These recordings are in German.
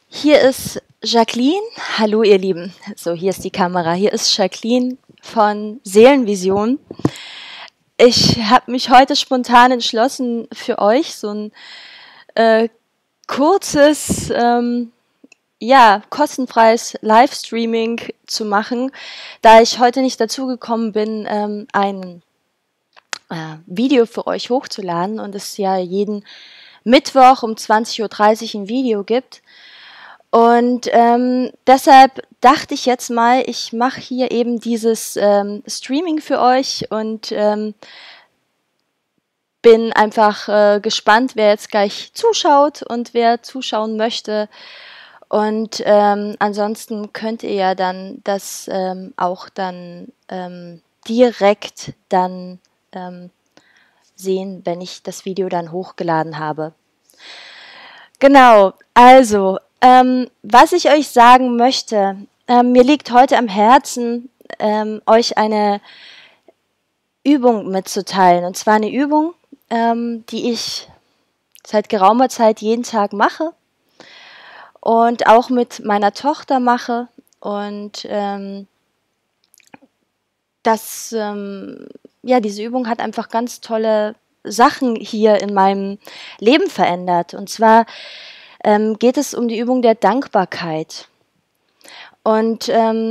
Hier ist Jacqueline. Hallo ihr Lieben. So, hier ist die Kamera. Hier ist Jacqueline von Seelenvision. Ich habe mich heute spontan entschlossen, für euch so ein kurzes, kostenfreies Livestreaming zu machen, da ich heute nicht dazu gekommen bin, ein Video für euch hochzuladen und es ja jeden Mittwoch um 20:30 Uhr ein Video gibt. Und deshalb dachte ich jetzt mal, ich mache hier eben dieses Streaming für euch und bin einfach gespannt, wer jetzt gleich zuschaut und wer zuschauen möchte. Und ansonsten könnt ihr ja dann das auch dann direkt dann sehen, wenn ich das Video dann hochgeladen habe. Genau, also was ich euch sagen möchte, mir liegt heute am Herzen, euch eine Übung mitzuteilen. Und zwar eine Übung, die ich seit geraumer Zeit jeden Tag mache und auch mit meiner Tochter mache. Und diese Übung hat einfach ganz tolle Sachen hier in meinem Leben verändert. Und zwar geht es um die Übung der Dankbarkeit. Und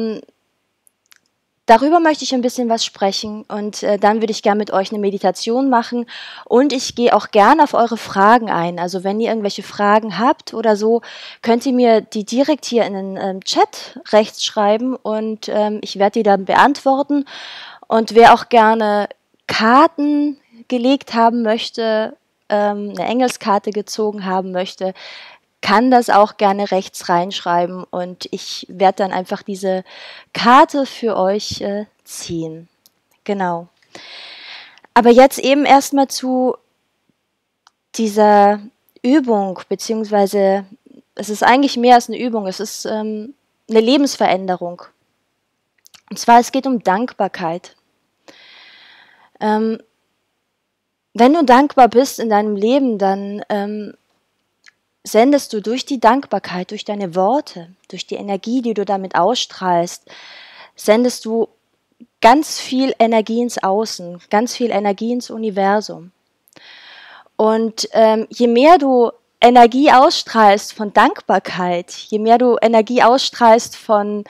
darüber möchte ich ein bisschen was sprechen und dann würde ich gerne mit euch eine Meditation machen und ich gehe auch gerne auf eure Fragen ein. Also wenn ihr irgendwelche Fragen habt oder so, könnt ihr mir die direkt hier in den Chat rechts schreiben und ich werde die dann beantworten. Und wer auch gerne Karten gelegt haben möchte, eine Engelskarte gezogen haben möchte, kann das auch gerne rechts reinschreiben und ich werde dann einfach diese Karte für euch ziehen. Genau. Aber jetzt eben erstmal zu dieser Übung, beziehungsweise es ist eigentlich mehr als eine Übung, es ist eine Lebensveränderung. Und zwar, es geht um Dankbarkeit. Wenn du dankbar bist in deinem Leben, dann sendest du durch die Dankbarkeit, durch deine Worte, durch die Energie, die du damit ausstrahlst, sendest du ganz viel Energie ins Außen, ganz viel Energie ins Universum. Und je mehr du Energie ausstrahlst von Dankbarkeit, je mehr du Energie ausstrahlst von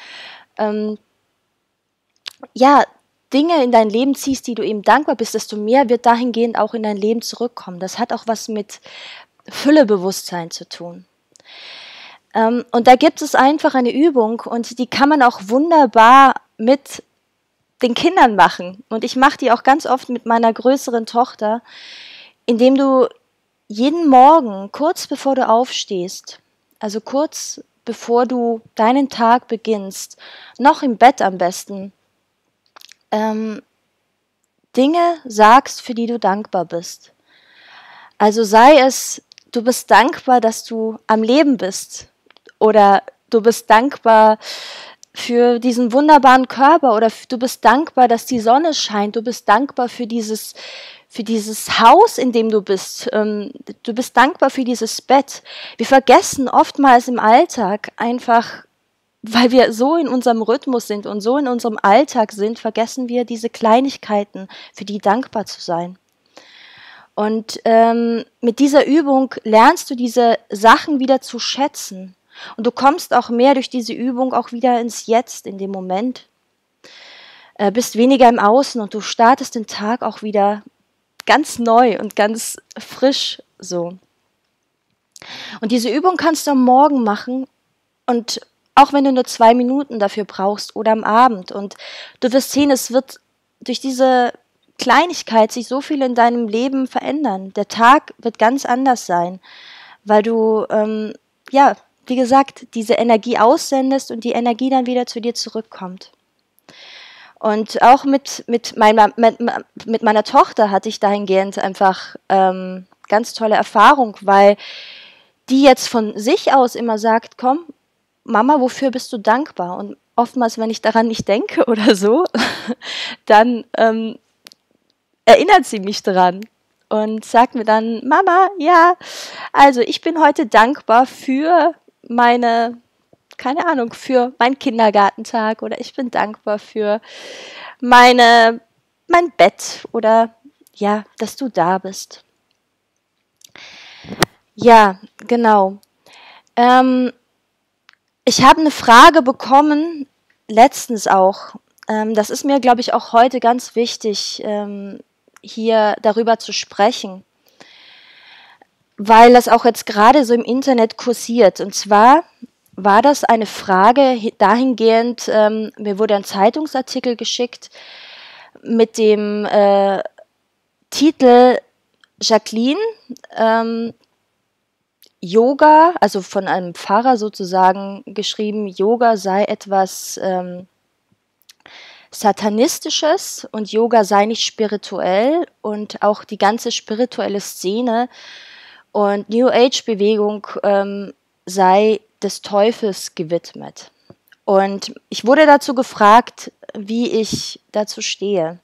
Dinge in dein Leben ziehst, die du eben dankbar bist, desto mehr wird dahingehend auch in dein Leben zurückkommen. Das hat auch was mit Füllebewusstsein zu tun. Und da gibt es einfach eine Übung und die kann man auch wunderbar mit den Kindern machen. Und ich mache die auch ganz oft mit meiner größeren Tochter, indem du jeden Morgen, kurz bevor du aufstehst, also kurz bevor du deinen Tag beginnst, noch im Bett am besten, Dinge sagst, für die du dankbar bist. Also sei es, du bist dankbar, dass du am Leben bist oder du bist dankbar für diesen wunderbaren Körper oder du bist dankbar, dass die Sonne scheint, du bist dankbar für dieses Haus, in dem du bist, du bist dankbar für dieses Bett. Wir vergessen oftmals im Alltag einfach, weil wir so in unserem Rhythmus sind und so in unserem Alltag sind, vergessen wir diese Kleinigkeiten, für die dankbar zu sein. Und mit dieser Übung lernst du diese Sachen wieder zu schätzen. Und du kommst auch mehr durch diese Übung auch wieder ins Jetzt, in dem Moment. Bist weniger im Außen und du startest den Tag auch wieder ganz neu und ganz frisch so. Und diese Übung kannst du am Morgen machen und auch wenn du nur 2 Minuten dafür brauchst oder am Abend. Und du wirst sehen, es wird durch diese Kleinigkeit sich so viel in deinem Leben verändern. Der Tag wird ganz anders sein, weil du, wie gesagt, diese Energie aussendest und die Energie dann wieder zu dir zurückkommt. Und auch mit meiner Tochter hatte ich dahingehend einfach ganz tolle Erfahrung, weil die jetzt von sich aus immer sagt, komm, Mama, wofür bist du dankbar? Und oftmals, wenn ich daran nicht denke oder so, dann erinnert sie mich daran und sagt mir dann, Mama, ja, also ich bin heute dankbar für keine Ahnung, für meinen Kindergartentag oder ich bin dankbar für mein Bett oder ja, dass du da bist. Ja, genau. Ich habe eine Frage bekommen, letztens auch. Das ist mir, glaube ich, auch heute ganz wichtig, hier darüber zu sprechen, weil das auch jetzt gerade so im Internet kursiert. Und zwar war das eine Frage dahingehend, mir wurde ein Zeitungsartikel geschickt mit dem Titel Jacqueline, Yoga, also von einem Pfarrer sozusagen geschrieben, Yoga sei etwas Satanistisches und Yoga sei nicht spirituell und auch die ganze spirituelle Szene und New Age Bewegung sei des Teufels gewidmet. Und ich wurde dazu gefragt, wie ich dazu stehe.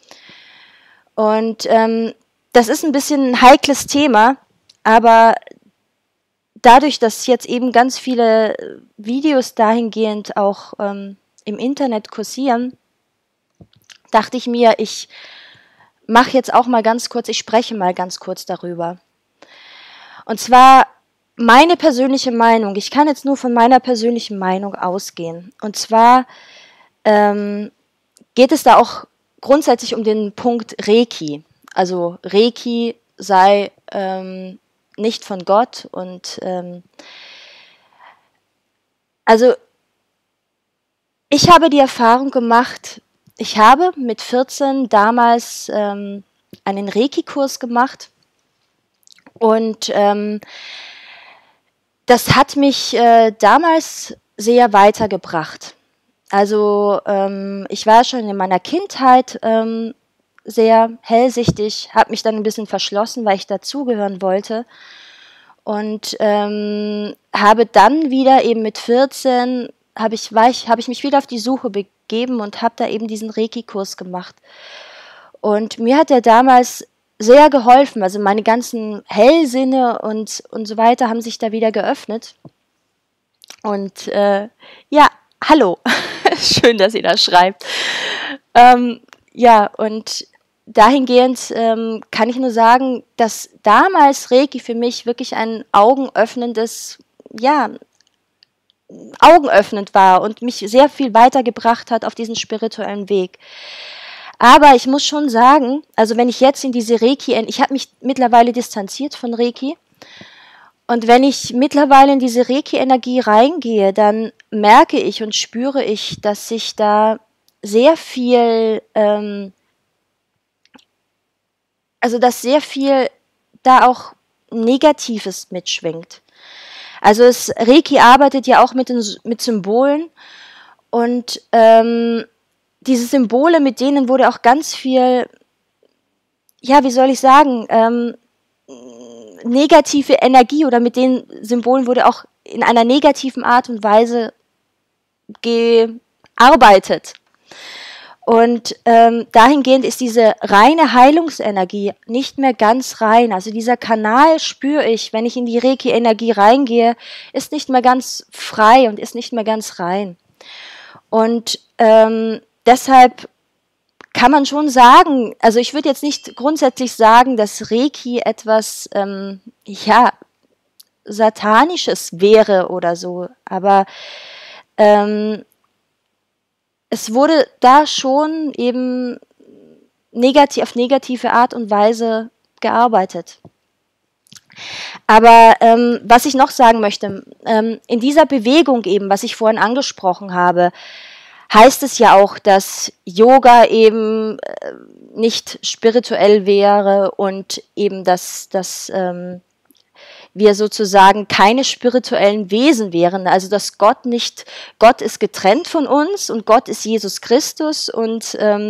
Und das ist ein bisschen ein heikles Thema, aber dadurch, dass jetzt eben ganz viele Videos dahingehend auch im Internet kursieren, dachte ich mir, ich mache jetzt auch mal ganz kurz, ich spreche mal ganz kurz darüber. Und zwar meine persönliche Meinung, ich kann jetzt nur von meiner persönlichen Meinung ausgehen. Und zwar geht es da auch grundsätzlich um den Punkt Reiki. Also Reiki sei nicht von Gott und also ich habe die Erfahrung gemacht, ich habe mit 14 damals einen Reiki-Kurs gemacht und das hat mich damals sehr weitergebracht. Also ich war schon in meiner Kindheit sehr hellsichtig, habe mich dann ein bisschen verschlossen, weil ich dazugehören wollte und habe dann wieder eben mit 14 habe ich mich wieder auf die Suche begeben und habe da eben diesen Reiki-Kurs gemacht. Und mir hat er damals sehr geholfen, also meine ganzen Hellsinne und so weiter haben sich da wieder geöffnet. Und ja, hallo, schön, dass ihr das schreibt. Ja, und dahingehend kann ich nur sagen, dass damals Reiki für mich wirklich ein augenöffnendes, ja, augenöffnend war und mich sehr viel weitergebracht hat auf diesen spirituellen Weg. Aber ich muss schon sagen, also wenn ich jetzt in diese Reiki, ich habe mich mittlerweile distanziert von Reiki und wenn ich mittlerweile in diese Reiki-Energie reingehe, dann merke ich und spüre ich, dass sich da sehr viel, also dass sehr viel da auch Negatives mitschwingt. Also Reiki arbeitet ja auch mit Symbolen und diese Symbole, mit denen wurde auch ganz viel, ja, wie soll ich sagen, negative Energie oder mit den Symbolen wurde auch in einer negativen Art und Weise gearbeitet. Und dahingehend ist diese reine Heilungsenergie nicht mehr ganz rein. Also dieser Kanal spüre ich, wenn ich in die Reiki-Energie reingehe, ist nicht mehr ganz frei und ist nicht mehr ganz rein. Und deshalb kann man schon sagen, also ich würde jetzt nicht grundsätzlich sagen, dass Reiki etwas, ja, Satanisches wäre oder so, aber es wurde da schon eben auf negative Art und Weise gearbeitet. Aber was ich noch sagen möchte, in dieser Bewegung eben, was ich vorhin angesprochen habe, heißt es ja auch, dass Yoga eben nicht spirituell wäre und eben, dass wir sozusagen keine spirituellen Wesen wären. Also dass Gott ist getrennt von uns und Gott ist Jesus Christus und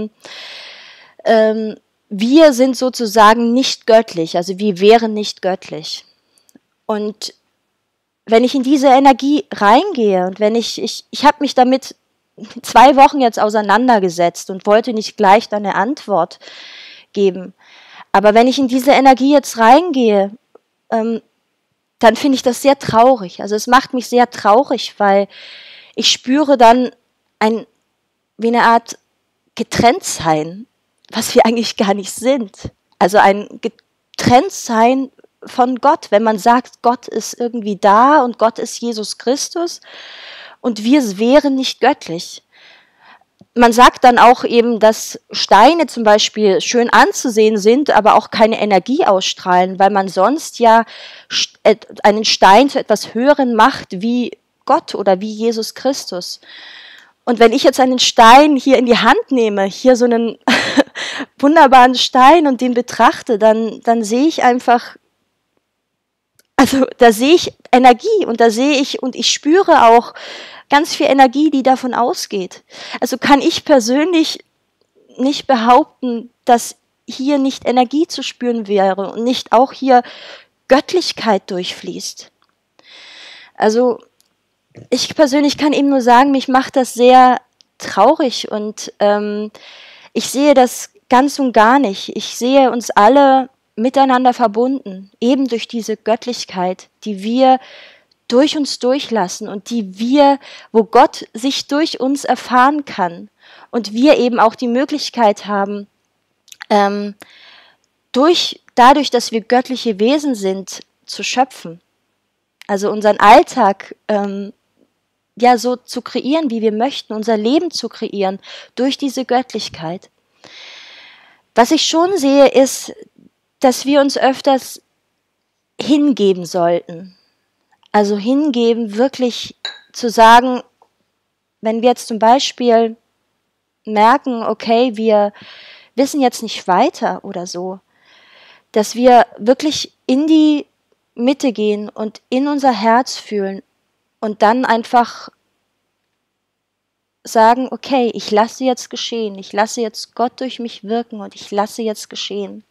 wir sind sozusagen nicht göttlich, also wir wären nicht göttlich. Und wenn ich in diese Energie reingehe und wenn ich habe mich damit 2 Wochen jetzt auseinandergesetzt und wollte nicht gleich dann eine Antwort geben. Aber wenn ich in diese Energie jetzt reingehe, dann finde ich das sehr traurig. Also es macht mich sehr traurig, weil ich spüre dann wie eine Art Getrenntsein, was wir eigentlich gar nicht sind. Also ein Getrenntsein von Gott, wenn man sagt, Gott ist irgendwie da und Gott ist Jesus Christus und wir wären nicht göttlich. Man sagt dann auch eben, dass Steine zum Beispiel schön anzusehen sind, aber auch keine Energie ausstrahlen, weil man sonst ja einen Stein zu etwas Höherem macht wie Gott oder wie Jesus Christus. Und wenn ich jetzt einen Stein hier in die Hand nehme, hier so einen wunderbaren Stein und den betrachte, dann sehe ich einfach, also da sehe ich Energie und da sehe ich und ich spüre auch ganz viel Energie, die davon ausgeht. Also kann ich persönlich nicht behaupten, dass hier nicht Energie zu spüren wäre und nicht auch hier Göttlichkeit durchfließt. Also ich persönlich kann eben nur sagen, mich macht das sehr traurig und ich sehe das ganz und gar nicht. Ich sehe uns alle miteinander verbunden, eben durch diese Göttlichkeit, die wir durch uns durchlassen und wo Gott sich durch uns erfahren kann und wir eben auch die Möglichkeit haben, dadurch, dass wir göttliche Wesen sind, zu schöpfen. Also unseren Alltag ja so zu kreieren, wie wir möchten, unser Leben zu kreieren durch diese Göttlichkeit. Was ich schon sehe, ist, dass wir uns öfters hingeben sollten. Also hingeben, wirklich zu sagen, wenn wir jetzt zum Beispiel merken, okay, wir wissen jetzt nicht weiter oder so, dass wir wirklich in die Mitte gehen und in unser Herz fühlen und dann einfach sagen, okay, ich lasse jetzt geschehen, ich lasse jetzt Gott durch mich wirken und ich lasse jetzt geschehen.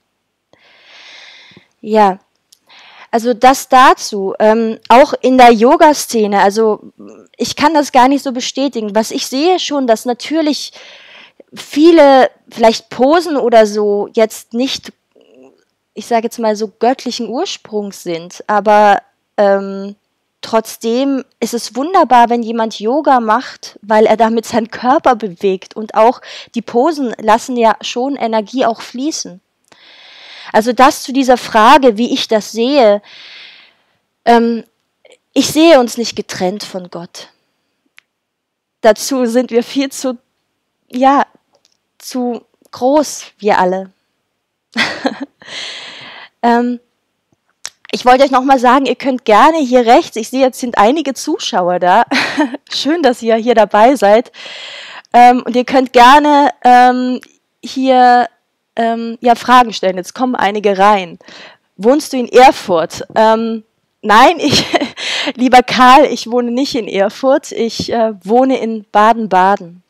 Ja. Also das dazu, auch in der Yoga-Szene, also ich kann das gar nicht so bestätigen. Was ich sehe schon, dass natürlich viele vielleicht Posen oder so jetzt nicht, ich sage jetzt mal so göttlichen Ursprungs sind, aber trotzdem ist es wunderbar, wenn jemand Yoga macht, weil er damit seinen Körper bewegt und auch die Posen lassen ja schon Energie auch fließen. Also das zu dieser Frage, wie ich das sehe. Ich sehe uns nicht getrennt von Gott. Dazu sind wir viel zu groß, wir alle. Ich wollte euch nochmal sagen, ihr könnt gerne hier rechts, ich sehe, jetzt sind einige Zuschauer da. Schön, dass ihr hier dabei seid. Und ihr könnt gerne hier Fragen stellen. Jetzt kommen einige rein. Wohnst du in Erfurt? Nein, lieber Karl, ich wohne nicht in Erfurt. Ich wohne in Baden-Baden.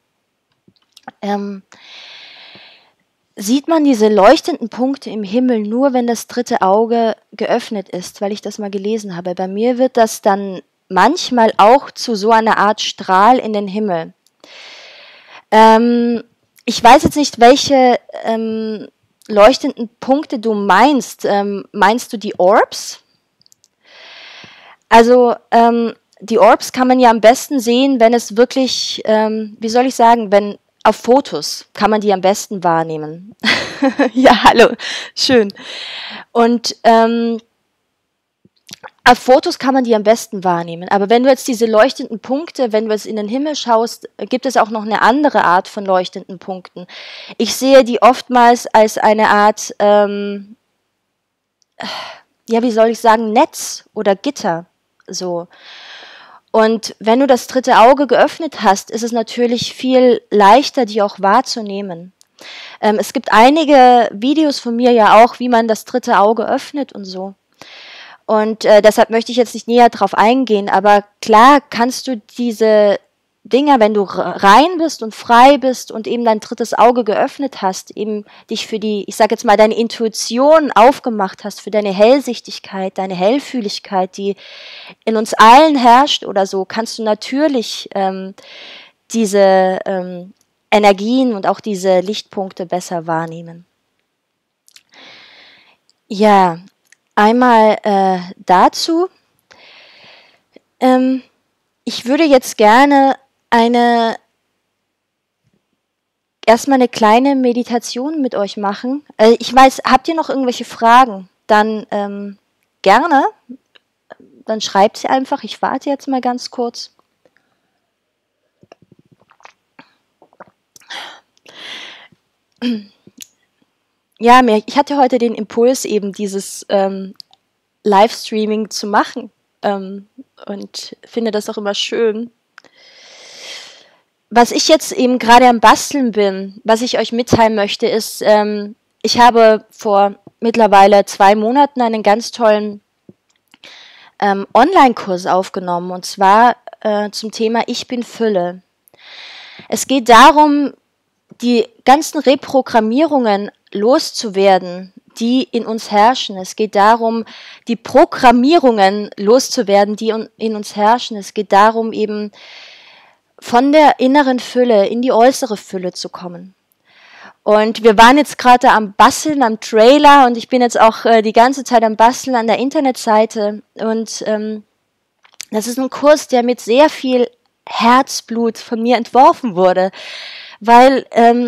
Sieht man diese leuchtenden Punkte im Himmel nur, wenn das dritte Auge geöffnet ist, weil ich das mal gelesen habe. Bei mir wird das dann manchmal auch zu so einer Art Strahl in den Himmel. Ich weiß jetzt nicht, welche leuchtenden Punkte du meinst. Meinst du die Orbs? Also die Orbs kann man ja am besten sehen, wenn es wirklich, wenn auf Fotos kann man die am besten wahrnehmen. Ja, hallo, schön. Und auf Fotos kann man die am besten wahrnehmen. Aber wenn du jetzt diese leuchtenden Punkte, wenn du jetzt in den Himmel schaust, gibt es auch noch eine andere Art von leuchtenden Punkten. Ich sehe die oftmals als eine Art, Netz oder Gitter. So. Und wenn du das dritte Auge geöffnet hast, ist es natürlich viel leichter, die auch wahrzunehmen. Es gibt einige Videos von mir ja auch, wie man das dritte Auge öffnet und so. Und deshalb möchte ich jetzt nicht näher drauf eingehen, aber klar kannst du diese Dinger, wenn du rein bist und frei bist und eben dein drittes Auge geöffnet hast, eben dich für deine Intuition aufgemacht hast, für deine Hellsichtigkeit, deine Hellfühligkeit, die in uns allen herrscht oder so, kannst du natürlich diese Energien und auch diese Lichtpunkte besser wahrnehmen. Ja, einmal dazu. Ich würde jetzt gerne erstmal eine kleine Meditation mit euch machen. Ich weiß, habt ihr noch irgendwelche Fragen? Dann gerne. Dann schreibt sie einfach. Ich warte jetzt mal ganz kurz. Ja, ich hatte heute den Impuls, eben dieses Livestreaming zu machen und finde das auch immer schön. Was ich jetzt eben gerade am Basteln bin, was ich euch mitteilen möchte, ist, ich habe vor mittlerweile 2 Monaten einen ganz tollen Online-Kurs aufgenommen, und zwar zum Thema Ich bin Fülle. Es geht darum, die ganzen Reprogrammierungen loszuwerden, die in uns herrschen. Es geht darum, die Programmierungen loszuwerden, die in uns herrschen. Es geht darum, eben von der inneren Fülle in die äußere Fülle zu kommen. Und wir waren jetzt gerade am Basteln, am Trailer, und ich bin jetzt auch die ganze Zeit am Basteln an der Internetseite. Und das ist ein Kurs, der mit sehr viel Herzblut von mir entworfen wurde, weil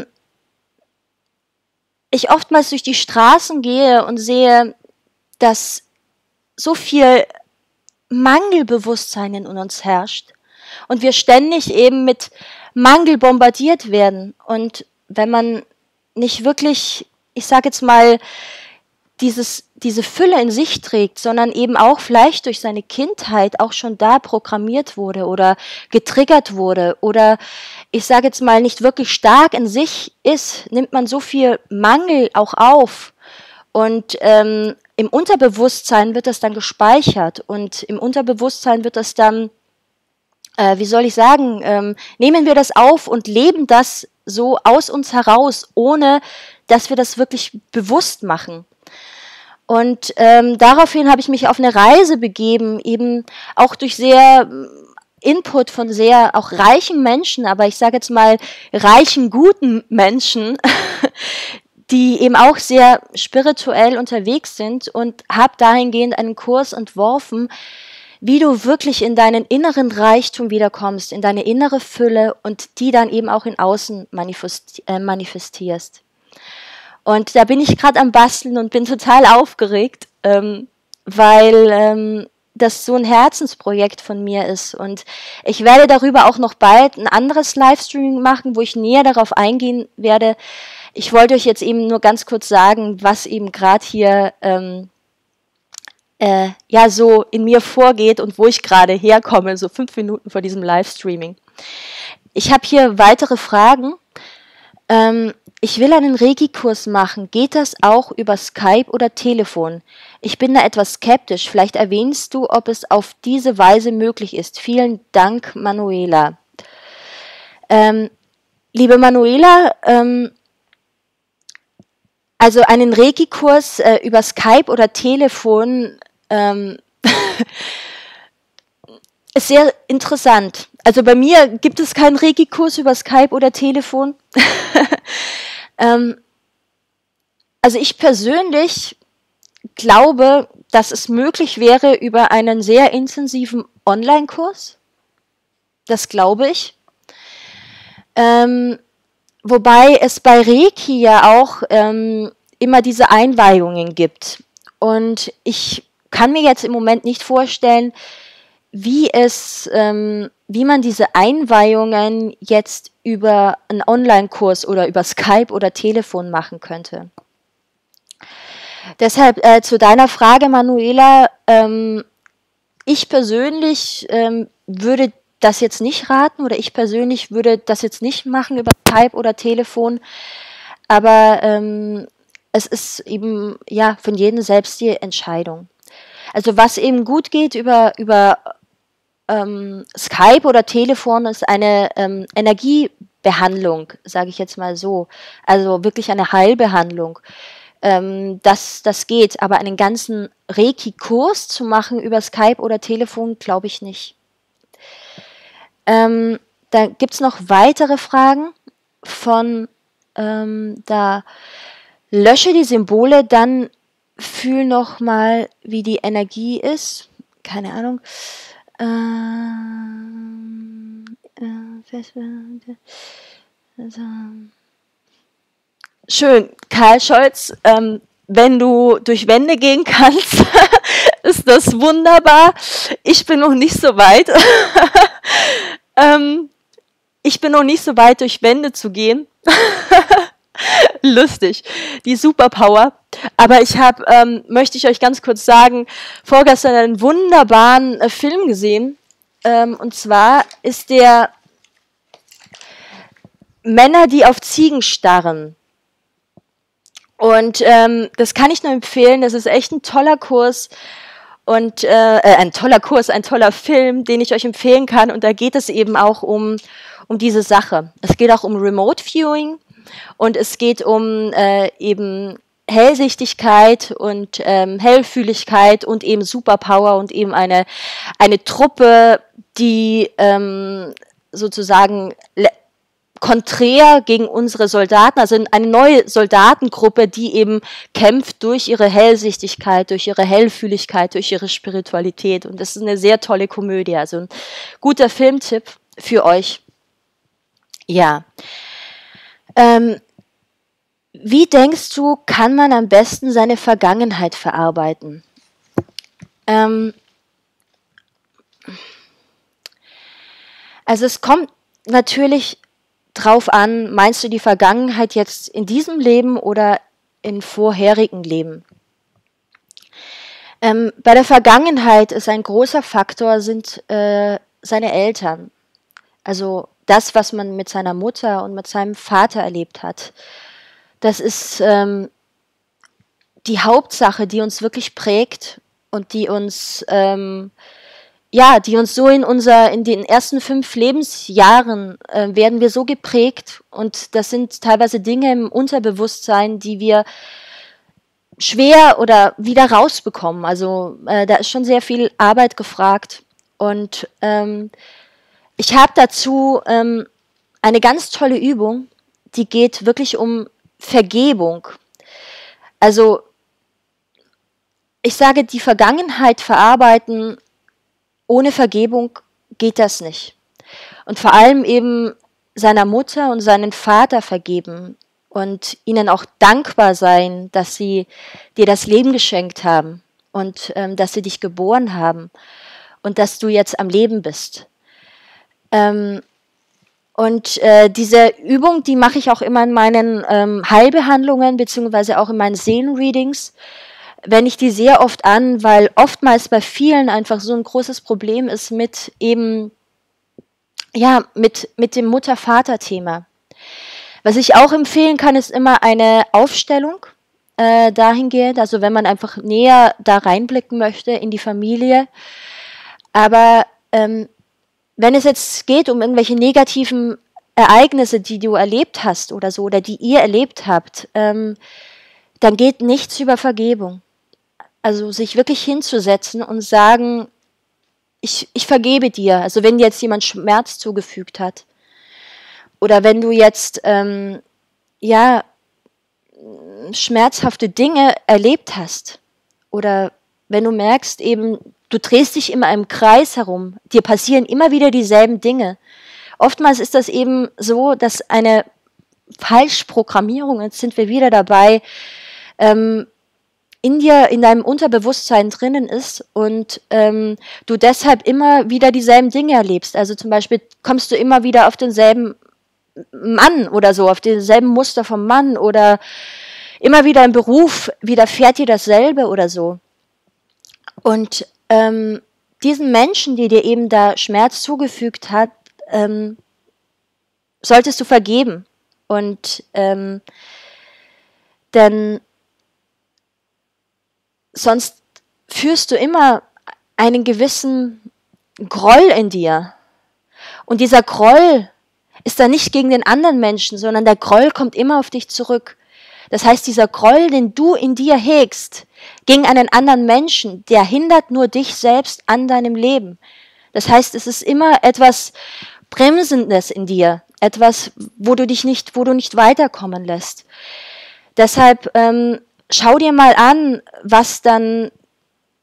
ich oftmals durch die Straßen gehe und sehe, dass so viel Mangelbewusstsein in uns herrscht und wir ständig eben mit Mangel bombardiert werden. Und wenn man nicht wirklich, ich sage jetzt mal, diese Fülle in sich trägt, sondern eben auch vielleicht durch seine Kindheit auch schon da programmiert wurde oder getriggert wurde oder ich sage jetzt mal nicht wirklich stark in sich ist, nimmt man so viel Mangel auch auf und im Unterbewusstsein wird das dann gespeichert und im Unterbewusstsein wird das dann, wie soll ich sagen, nehmen wir das auf und leben das so aus uns heraus, ohne dass wir das wirklich bewusst machen. Und daraufhin habe ich mich auf eine Reise begeben, eben auch durch sehr Input von sehr auch reichen Menschen, aber ich sage jetzt mal reichen, guten Menschen, die eben auch sehr spirituell unterwegs sind, und habe dahingehend einen Kurs entworfen, wie du wirklich in deinen inneren Reichtum wiederkommst, in deine innere Fülle und die dann eben auch in Außen manifestierst. Und da bin ich gerade am Basteln und bin total aufgeregt, weil das so ein Herzensprojekt von mir ist. Und ich werde darüber auch noch bald ein anderes Livestreaming machen, wo ich näher darauf eingehen werde. Ich wollte euch jetzt eben nur ganz kurz sagen, was eben gerade hier ja so in mir vorgeht und wo ich gerade herkomme, so 5 Minuten vor diesem Livestreaming. Ich habe hier weitere Fragen. Ich will einen Reiki-Kurs machen. Geht das auch über Skype oder Telefon? Ich bin da etwas skeptisch. Vielleicht erwähnst du, ob es auf diese Weise möglich ist. Vielen Dank, Manuela. Liebe Manuela, also einen Reiki-Kurs über Skype oder Telefon ist sehr interessant. Also bei mir gibt es keinen Reiki-Kurs über Skype oder Telefon. Also ich persönlich glaube, dass es möglich wäre über einen sehr intensiven Online-Kurs. Das glaube ich. Wobei es bei Reiki ja auch immer diese Einweihungen gibt. Und ich kann mir jetzt im Moment nicht vorstellen, wie man diese Einweihungen jetzt über einen Online-Kurs oder über Skype oder Telefon machen könnte. Deshalb zu deiner Frage, Manuela, ich persönlich würde das jetzt nicht raten oder ich persönlich würde das jetzt nicht machen über Skype oder Telefon, aber es ist eben ja von jedem selbst die Entscheidung. Also was eben gut geht über Skype oder Telefon ist eine Energiebehandlung, sage ich jetzt mal so, also wirklich eine Heilbehandlung. Das geht, aber einen ganzen Reiki-Kurs zu machen über Skype oder Telefon, glaube ich nicht. Da gibt es noch weitere Fragen von da lösche die Symbole, dann fühl noch mal, wie die Energie ist. Keine Ahnung. Schön, Karl Scholz, wenn du durch Wände gehen kannst, ist das wunderbar. Ich bin noch nicht so weit. Ich bin noch nicht so weit, durch Wände zu gehen. Lustig, die Superpower. Aber ich habe, möchte ich euch ganz kurz sagen, vorgestern einen wunderbaren Film gesehen. Und zwar ist der Männer, die auf Ziegen starren. Und das kann ich nur empfehlen. Das ist echt ein toller Kurs. Und ein toller Film, den ich euch empfehlen kann. Und da geht es eben auch um diese Sache. Es geht auch um Remote Viewing und es geht um eben Hellsichtigkeit und Hellfühligkeit und eben Superpower und eben eine Truppe, die sozusagen konträr gegen unsere Soldaten, also eine neue Soldatengruppe, die eben kämpft durch ihre Hellsichtigkeit, durch ihre Hellfühligkeit, durch ihre Spiritualität. Und das ist eine sehr tolle Komödie, also ein guter Filmtipp für euch. Ja. Wie denkst du, kann man am besten seine Vergangenheit verarbeiten? Also es kommt natürlich drauf an, meinst du die Vergangenheit jetzt in diesem Leben oder in vorherigen Leben? Bei der Vergangenheit ist ein großer Faktor, sind seine Eltern. Also das, was man mit seiner Mutter und mit seinem Vater erlebt hat. Das ist die Hauptsache, die uns wirklich prägt und die uns die uns so in den ersten 5 Lebensjahren werden wir so geprägt und das sind teilweise Dinge im Unterbewusstsein, die wir schwer oder wieder rausbekommen. Also da ist schon sehr viel Arbeit gefragt und ich habe dazu eine ganz tolle Übung, die geht wirklich um Vergebung. Also ich sage, die Vergangenheit verarbeiten, ohne Vergebung geht das nicht. Und vor allem eben seiner Mutter und seinen Vater vergeben und ihnen auch dankbar sein, dass sie dir das Leben geschenkt haben und dass sie dich geboren haben und dass du jetzt am Leben bist. Diese Übung, die mache ich auch immer in meinen Heilbehandlungen beziehungsweise auch in meinen Seelenreadings. Wende ich die sehr oft an, weil oftmals bei vielen einfach so ein großes Problem ist mit eben, mit dem Mutter-Vater-Thema. Was ich auch empfehlen kann, ist immer eine Aufstellung dahingehend, also wenn man einfach näher da reinblicken möchte in die Familie. Aber wenn es jetzt geht um irgendwelche negativen Ereignisse, die du erlebt hast oder so, oder die ihr erlebt habt, dann geht nichts über Vergebung. Also sich wirklich hinzusetzen und sagen, ich vergebe dir. Also wenn dir jetzt jemand Schmerz zugefügt hat. Oder wenn du jetzt schmerzhafte Dinge erlebt hast. Oder wenn du merkst eben, du drehst dich immer im Kreis herum. Dir passieren immer wieder dieselben Dinge. Oftmals ist das eben so, dass eine Falschprogrammierung, jetzt sind wir wieder dabei, in dir, in deinem Unterbewusstsein drinnen ist und du deshalb immer wieder dieselben Dinge erlebst. Also zum Beispiel kommst du immer wieder auf denselben Mann oder so, auf denselben Muster vom Mann oder immer wieder im Beruf widerfährt dir dasselbe oder so. Und diesen Menschen, die dir eben da Schmerz zugefügt hat, solltest du vergeben. Und denn sonst führst du immer einen gewissen Groll in dir. Und dieser Groll ist dann nicht gegen den anderen Menschen, sondern der Groll kommt immer auf dich zurück. Das heißt, dieser Groll, den du in dir hegst, gegen einen anderen Menschen, der hindert nur dich selbst an deinem Leben. Das heißt, es ist immer etwas Bremsendes in dir, etwas, wo du nicht weiterkommen lässt. Deshalb schau dir mal an, was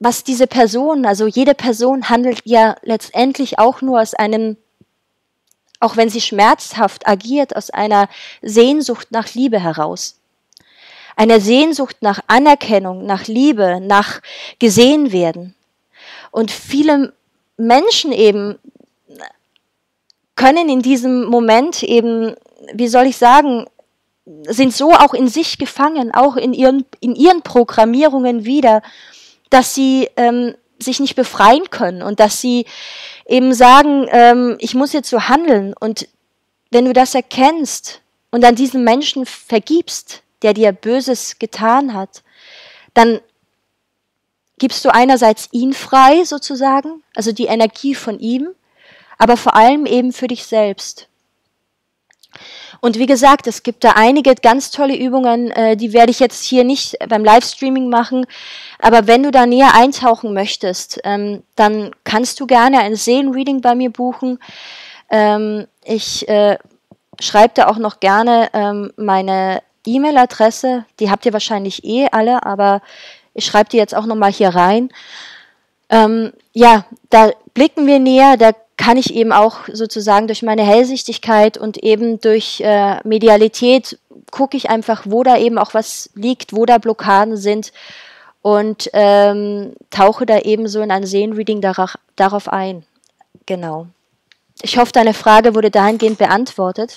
was diese Person, also jede Person handelt ja letztendlich auch nur aus einem, auch wenn sie schmerzhaft agiert, aus einer Sehnsucht nach Liebe heraus. Einer Sehnsucht nach Anerkennung, nach Liebe, nach gesehen werden. Und viele Menschen eben können in diesem Moment eben, wie soll ich sagen, sind so auch in sich gefangen, auch in ihren Programmierungen wieder, dass sie sich nicht befreien können und dass sie eben sagen, ich muss jetzt so handeln. Und wenn du das erkennst und dann diesen Menschen vergibst, der dir Böses getan hat, dann gibst du einerseits ihn frei sozusagen, also die Energie von ihm, aber vor allem eben für dich selbst. Und wie gesagt, es gibt da einige ganz tolle Übungen, die werde ich jetzt hier nicht beim Livestreaming machen, aber wenn du da näher eintauchen möchtest, dann kannst du gerne ein Seelenreading bei mir buchen. Ich schreibe da auch noch gerne meine E-Mail-Adresse, die habt ihr wahrscheinlich eh alle, aber ich schreibe die jetzt auch nochmal hier rein. Ja, da blicken wir näher, da kann ich eben auch sozusagen durch meine Hellsichtigkeit und eben durch Medialität gucke ich einfach, wo da eben auch was liegt, wo da Blockaden sind und tauche da eben so in ein Seelenreading darauf ein. Genau. Ich hoffe, deine Frage wurde dahingehend beantwortet.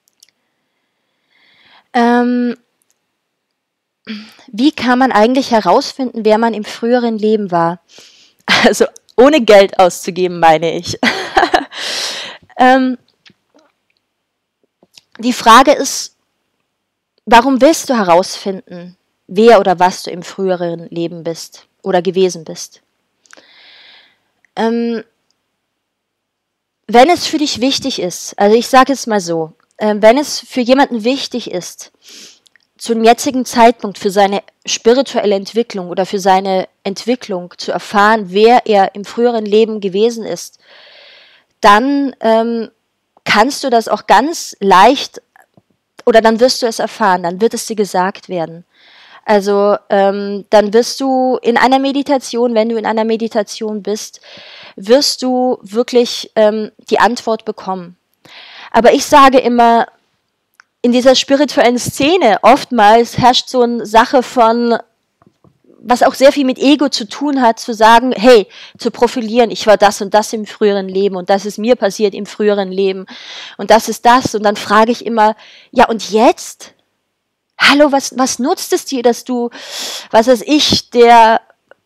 Wie kann man eigentlich herausfinden, wer man im früheren Leben war? Also ohne Geld auszugeben, meine ich. Die Frage ist, warum willst du herausfinden, wer oder was du im früheren Leben bist oder gewesen bist? Wenn es für dich wichtig ist, also ich sage es mal so, wenn es für jemanden wichtig ist, zum jetzigen Zeitpunkt für seine spirituelle Entwicklung oder für seine Entwicklung zu erfahren, wer er im früheren Leben gewesen ist, dann kannst du das auch ganz leicht, oder dann wirst du es erfahren, dann wird es dir gesagt werden. Also dann wirst du in einer Meditation, wenn du in einer Meditation bist, wirst du wirklich die Antwort bekommen. Aber ich sage immer, in dieser spirituellen Szene oftmals herrscht so eine Sache von, was auch sehr viel mit Ego zu tun hat, zu sagen, hey, zu profilieren, ich war das und das im früheren Leben und das ist mir passiert im früheren Leben und das ist das. Und dann frage ich immer, ja und jetzt? Hallo, was nutzt es dir, dass du, was weiß ich, der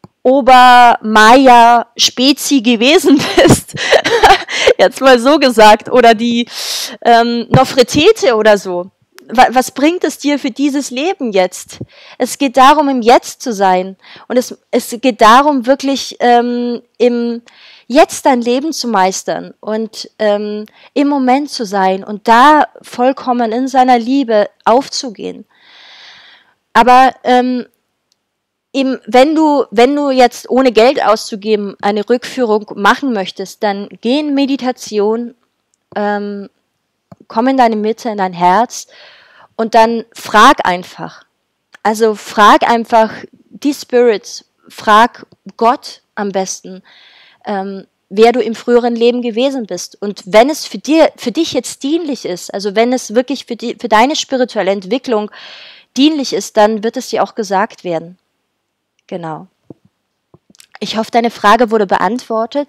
Obermaya-Spezi gewesen bist? Jetzt mal so gesagt. Oder die Nofretete oder so. Was bringt es dir für dieses Leben jetzt? Es geht darum, im Jetzt zu sein. Und es geht darum, wirklich im Jetzt dein Leben zu meistern und im Moment zu sein und da vollkommen in seiner Liebe aufzugehen. Aber eben, wenn du jetzt ohne Geld auszugeben eine Rückführung machen möchtest, dann geh in Meditation, komm in deine Mitte, in dein Herz und dann frag einfach. Also frag einfach die Spirits, frag Gott am besten, wer du im früheren Leben gewesen bist. Und wenn es für dich jetzt dienlich ist, also wenn es wirklich für deine spirituelle Entwicklung dienlich ist, dann wird es dir auch gesagt werden. Genau. Ich hoffe, deine Frage wurde beantwortet.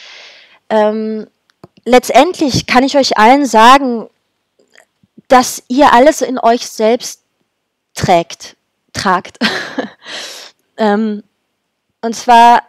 Letztendlich kann ich euch allen sagen, dass ihr alles in euch selbst tragt. Und zwar,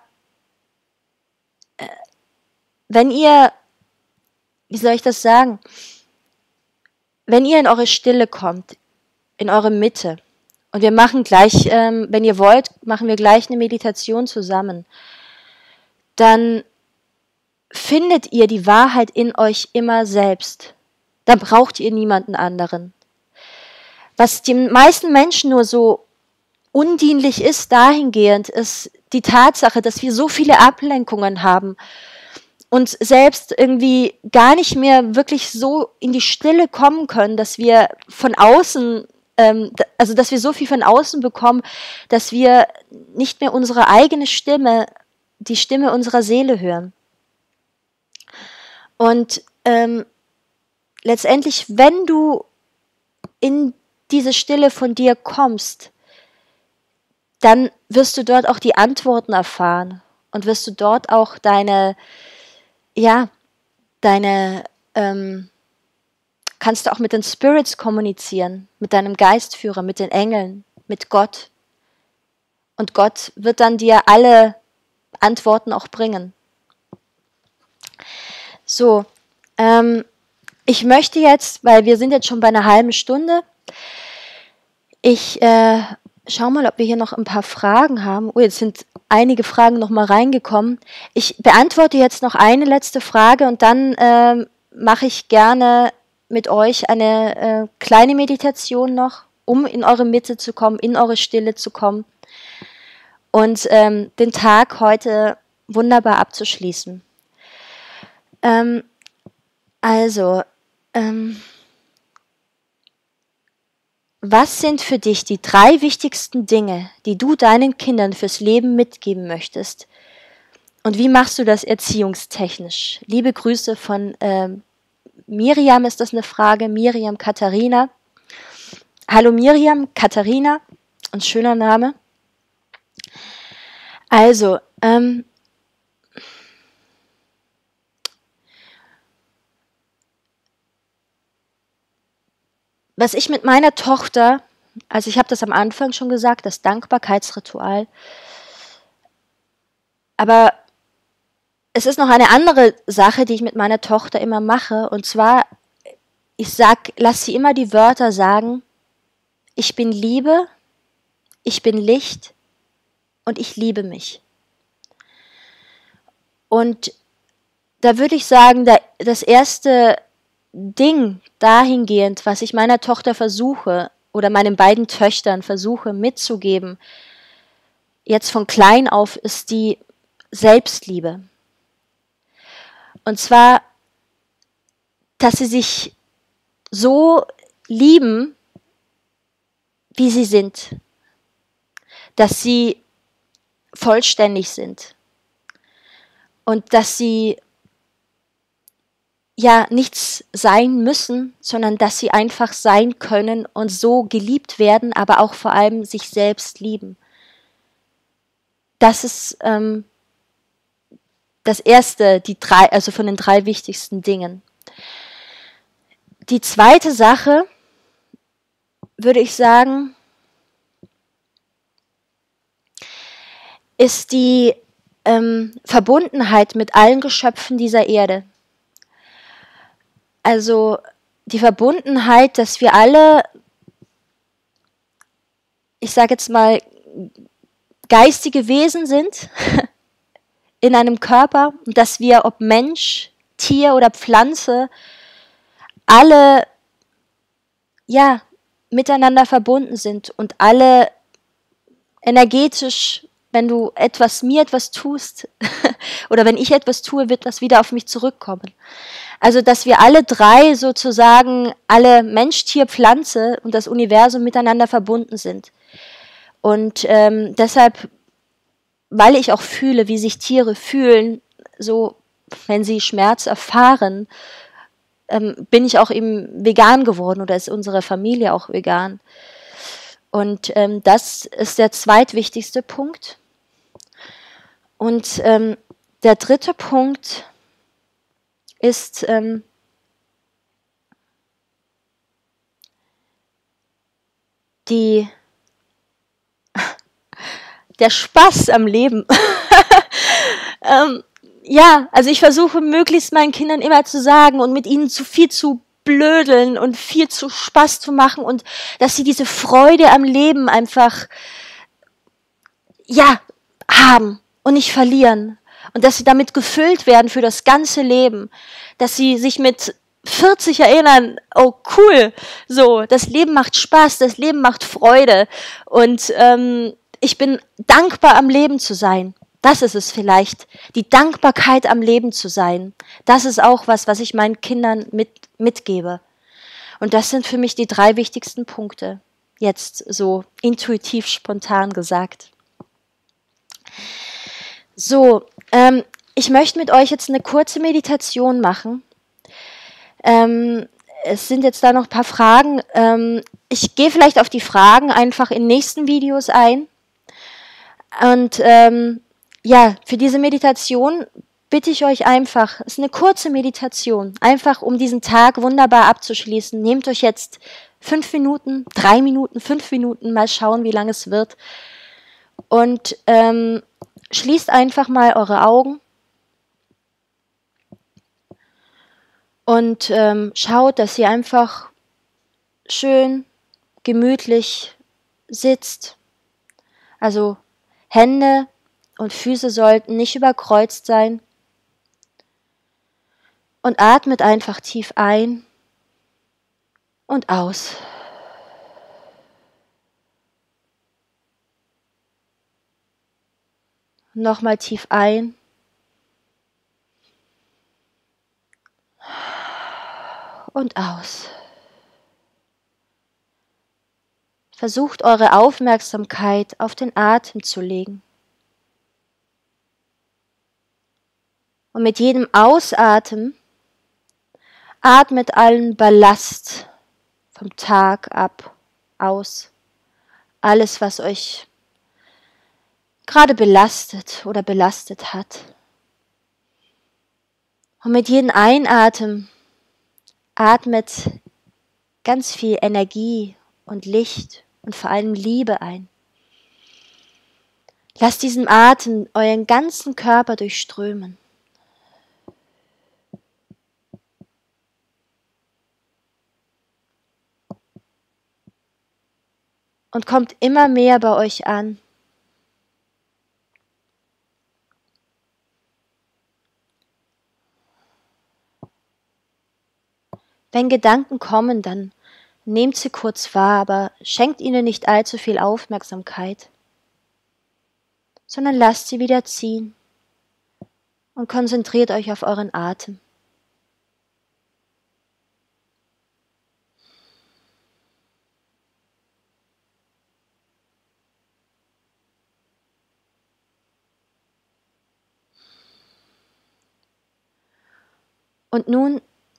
wenn ihr, wie soll ich das sagen, wenn ihr in eure Stille kommt, in eure Mitte, und wir machen gleich, wenn ihr wollt, machen wir gleich eine Meditation zusammen, dann findet ihr die Wahrheit in euch immer selbst. Dann braucht ihr niemanden anderen. Was den meisten Menschen nur so undienlich ist, dahingehend, ist die Tatsache, dass wir so viele Ablenkungen haben und selbst irgendwie gar nicht mehr wirklich so in die Stille kommen können, dass wir von außen also dass wir so viel von außen bekommen, dass wir nicht mehr unsere eigene Stimme, die Stimme unserer Seele hören. Und letztendlich, wenn du in diese Stille von dir kommst, dann wirst du dort auch die Antworten erfahren und wirst du dort auch kannst du auch mit den Spirits kommunizieren, mit deinem Geistführer, mit den Engeln, mit Gott. Und Gott wird dann dir alle Antworten auch bringen. So, ich möchte jetzt, weil wir sind jetzt schon bei einer halben Stunde, ich schau mal, ob wir hier noch ein paar Fragen haben. Oh, jetzt sind einige Fragen noch mal reingekommen. Ich beantworte jetzt noch eine letzte Frage und dann mache ich gerne mit euch eine kleine Meditation noch, um in eure Mitte zu kommen, in eure Stille zu kommen und den Tag heute wunderbar abzuschließen. Was sind für dich die 3 wichtigsten Dinge, die du deinen Kindern fürs Leben mitgeben möchtest? Und wie machst du das erziehungstechnisch? Liebe Grüße von Miriam ist das eine Frage, Miriam Katharina. Hallo Miriam, Katharina, ein schöner Name. Also, was ich mit meiner Tochter, also ich habe das am Anfang schon gesagt, das Dankbarkeitsritual, aber es ist noch eine andere Sache, die ich mit meiner Tochter immer mache, und zwar, lass sie immer die Wörter sagen, ich bin Liebe, ich bin Licht und ich liebe mich. Und da würde ich sagen, das erste Ding dahingehend, was ich meiner Tochter versuche oder meinen beiden Töchtern versuche mitzugeben, jetzt von klein auf, ist die Selbstliebe. Und zwar, dass sie sich so lieben, wie sie sind, dass sie vollständig sind und dass sie ja nichts sein müssen, sondern dass sie einfach sein können und so geliebt werden, aber auch vor allem sich selbst lieben. Das ist das erste, also von den 3 wichtigsten Dingen. Die zweite Sache, würde ich sagen, ist die Verbundenheit mit allen Geschöpfen dieser Erde. Also die Verbundenheit, dass wir alle, ich sage jetzt mal, geistige Wesen sind in einem Körper und dass wir, ob Mensch, Tier oder Pflanze, alle miteinander verbunden sind und alle energetisch, wenn du mir etwas tust oder wenn ich etwas tue, wird das wieder auf mich zurückkommen. Also, dass wir alle 3 sozusagen, alle Mensch, Tier, Pflanze und das Universum miteinander verbunden sind. Und deshalb, weil ich auch fühle, wie sich Tiere fühlen, so wenn sie Schmerz erfahren, bin ich auch eben vegan geworden oder ist unsere Familie auch vegan. Und das ist der zweitwichtigste Punkt. Und der dritte Punkt ist der Spaß am Leben. Also ich versuche möglichst meinen Kindern immer zu sagen und mit ihnen zu viel zu blödeln und viel zu Spaß zu machen und dass sie diese Freude am Leben einfach haben und nicht verlieren und dass sie damit gefüllt werden für das ganze Leben, dass sie sich mit 40 erinnern, oh cool, so, das Leben macht Spaß, das Leben macht Freude und ich bin dankbar am Leben zu sein. Das ist es vielleicht, die Dankbarkeit am Leben zu sein. Das ist auch was ich meinen Kindern mitgebe. Und das sind für mich die 3 wichtigsten Punkte. jetzt so intuitiv spontan gesagt. So, ich möchte mit euch jetzt eine kurze Meditation machen. Es sind jetzt da noch ein paar Fragen. Ich gehe vielleicht auf die Fragen einfach in nächsten Videos ein. Und ja, für diese Meditation bitte ich euch einfach, es ist eine kurze Meditation, einfach um diesen Tag wunderbar abzuschließen. Nehmt euch jetzt 5 Minuten, 3 Minuten, 5 Minuten, mal schauen, wie lange es wird. Und schließt einfach mal eure Augen und schaut, dass ihr einfach schön, gemütlich sitzt. Also Hände und Füße sollten nicht überkreuzt sein. Und atmet einfach tief ein und aus. Nochmal tief ein. Und aus. Versucht eure Aufmerksamkeit auf den Atem zu legen. Und mit jedem Ausatmen atmet allen Ballast vom Tag ab, aus. Alles, was euch gerade belastet oder belastet hat. Und mit jedem Einatmen atmet ganz viel Energie und Licht und vor allem Liebe ein. Lasst diesen Atem euren ganzen Körper durchströmen. Und kommt immer mehr bei euch an. Wenn Gedanken kommen, dann nehmt sie kurz wahr, aber schenkt ihnen nicht allzu viel Aufmerksamkeit, sondern lasst sie wieder ziehen und konzentriert euch auf euren Atem. Und nun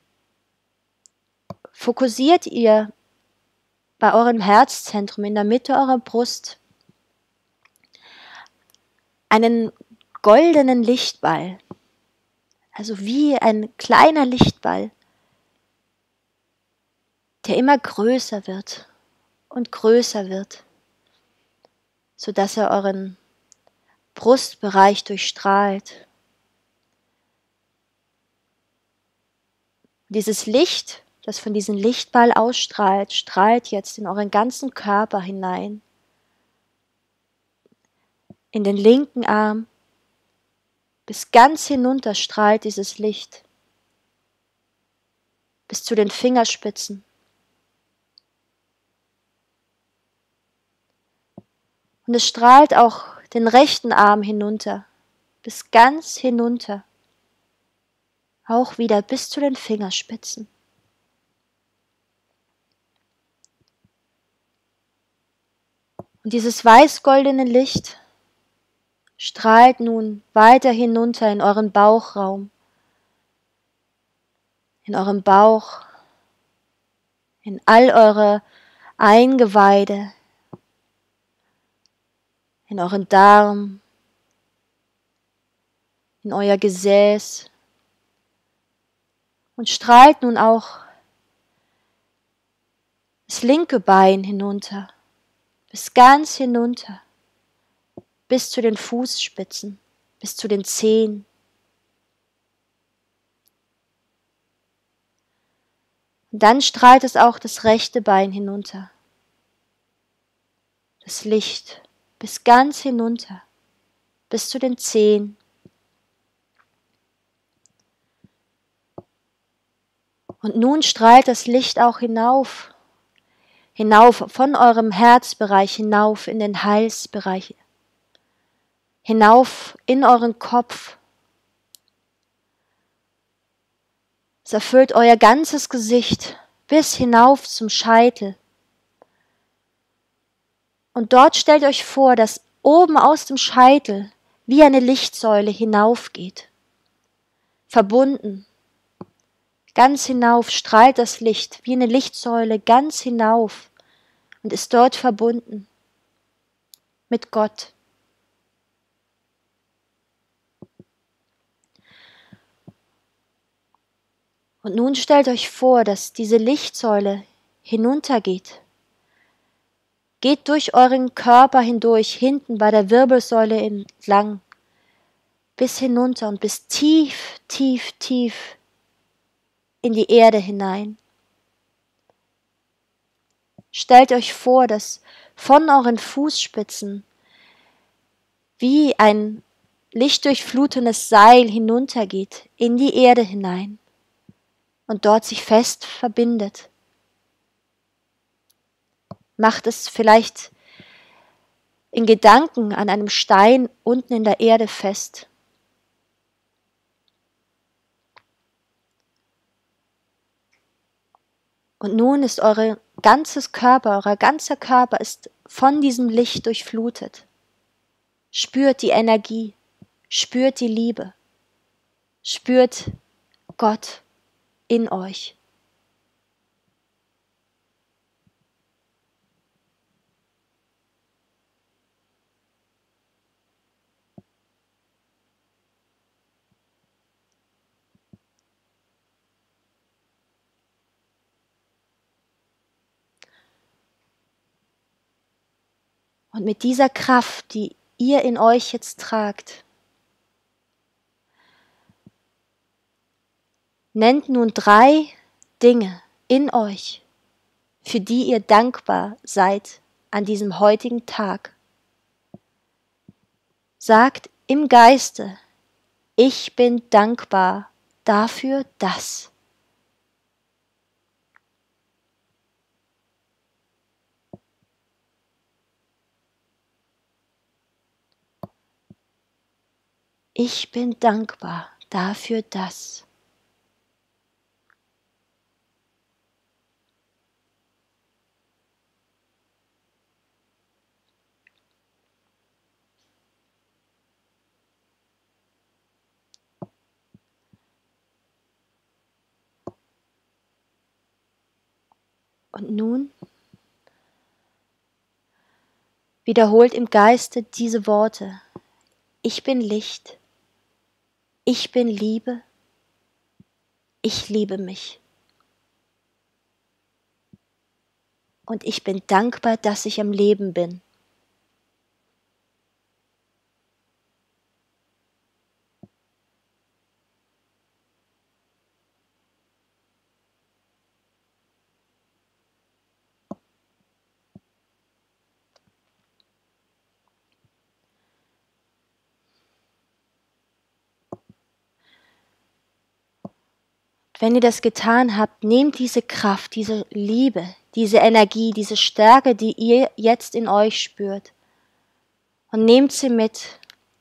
fokussiert ihr bei eurem Herzzentrum in der Mitte eurer Brust einen goldenen Lichtball, also wie ein kleiner Lichtball, der immer größer wird und größer wird, sodass er euren Brustbereich durchstrahlt. Dieses Licht, das von diesem Lichtball ausstrahlt, strahlt jetzt in euren ganzen Körper hinein. In den linken Arm, bis ganz hinunter strahlt dieses Licht, bis zu den Fingerspitzen. Und es strahlt auch den rechten Arm hinunter, bis ganz hinunter, auch wieder bis zu den Fingerspitzen. Und dieses weiß-goldene Licht strahlt nun weiter hinunter in euren Bauchraum, in eurem Bauch, in all eure Eingeweide, in euren Darm, in euer Gesäß und strahlt nun auch das linke Bein hinunter, bis ganz hinunter, bis zu den Fußspitzen, bis zu den Zehen. Und dann strahlt es auch das rechte Bein hinunter, das Licht, bis ganz hinunter, bis zu den Zehen. Und nun strahlt das Licht auch hinauf von eurem Herzbereich hinauf in den Halsbereich, hinauf in euren Kopf. Es erfüllt euer ganzes Gesicht bis hinauf zum Scheitel. Und dort stellt euch vor, dass oben aus dem Scheitel wie eine Lichtsäule hinaufgeht. Verbunden. Ganz hinauf strahlt das Licht wie eine Lichtsäule ganz hinauf und ist dort verbunden mit Gott. Und nun stellt euch vor, dass diese Lichtsäule hinuntergeht. Geht durch euren Körper hindurch, hinten bei der Wirbelsäule entlang, bis hinunter und bis tief, tief, tief in die Erde hinein. Stellt euch vor, dass von euren Fußspitzen wie ein lichtdurchflutendes Seil hinuntergeht in die Erde hinein und dort sich fest verbindet. Macht es vielleicht in Gedanken an einem Stein unten in der Erde fest. Und nun ist euer ganzer Körper ist von diesem Licht durchflutet. Spürt die Energie, spürt die Liebe, spürt Gott in euch. Und mit dieser Kraft, die ihr in euch jetzt tragt, nennt nun 3 Dinge in euch, für die ihr dankbar seid an diesem heutigen Tag. Sagt im Geiste, ich bin dankbar dafür, dass. Ich bin dankbar dafür, dass. Und nun wiederholt im Geiste diese Worte. Ich bin Licht. Ich bin Liebe. Ich liebe mich. Und ich bin dankbar, dass ich am Leben bin. Wenn ihr das getan habt, nehmt diese Kraft, diese Liebe, diese Energie, diese Stärke, die ihr jetzt in euch spürt, und nehmt sie mit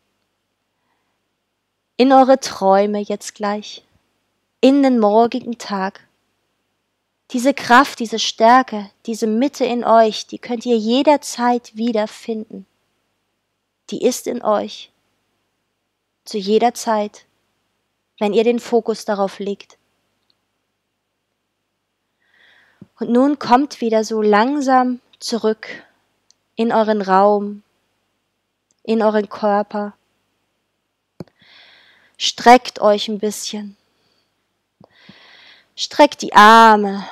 in eure Träume jetzt gleich, in den morgigen Tag. Diese Kraft, diese Stärke, diese Mitte in euch, die könnt ihr jederzeit wiederfinden. Die ist in euch, zu jeder Zeit, wenn ihr den Fokus darauf legt. Und nun kommt wieder so langsam zurück in euren Raum, in euren Körper. Streckt euch ein bisschen. Streckt die Arme.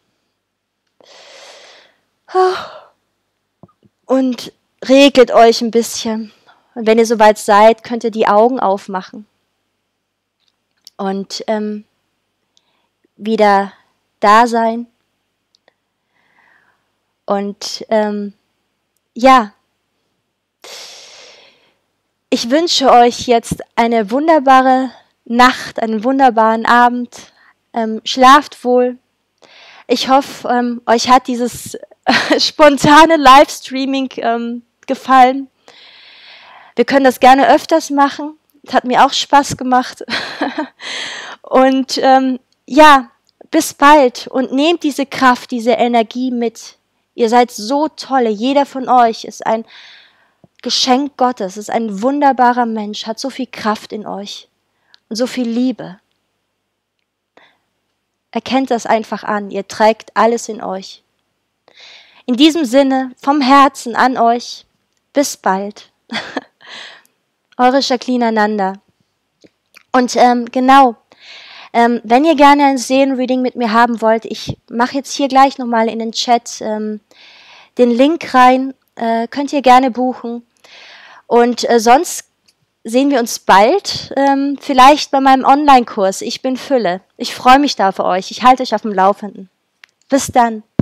Und regelt euch ein bisschen. Und wenn ihr soweit seid, könnt ihr die Augen aufmachen. Und wieder da sein. Und ich wünsche euch jetzt eine wunderbare Nacht, einen wunderbaren Abend. Schlaft wohl. Ich hoffe, euch hat dieses spontane Livestreaming gefallen. Wir können das gerne öfters machen. Das hat mir auch Spaß gemacht. Und bis bald und nehmt diese Kraft, diese Energie mit Ihr seid so tolle. Jeder von euch ist ein Geschenk Gottes, ist ein wunderbarer Mensch, hat so viel Kraft in euch und so viel Liebe. Erkennt das einfach an. Ihr trägt alles in euch. In diesem Sinne, vom Herzen an euch, bis bald. Eure Jacqueline Ananda. Und genau, wenn ihr gerne ein Seelenreading mit mir haben wollt, ich mache jetzt hier gleich nochmal in den Chat den Link rein, könnt ihr gerne buchen. Und sonst sehen wir uns bald, vielleicht bei meinem Online-Kurs. Ich bin Fülle. Ich freue mich da für euch. Ich halte euch auf dem Laufenden. Bis dann.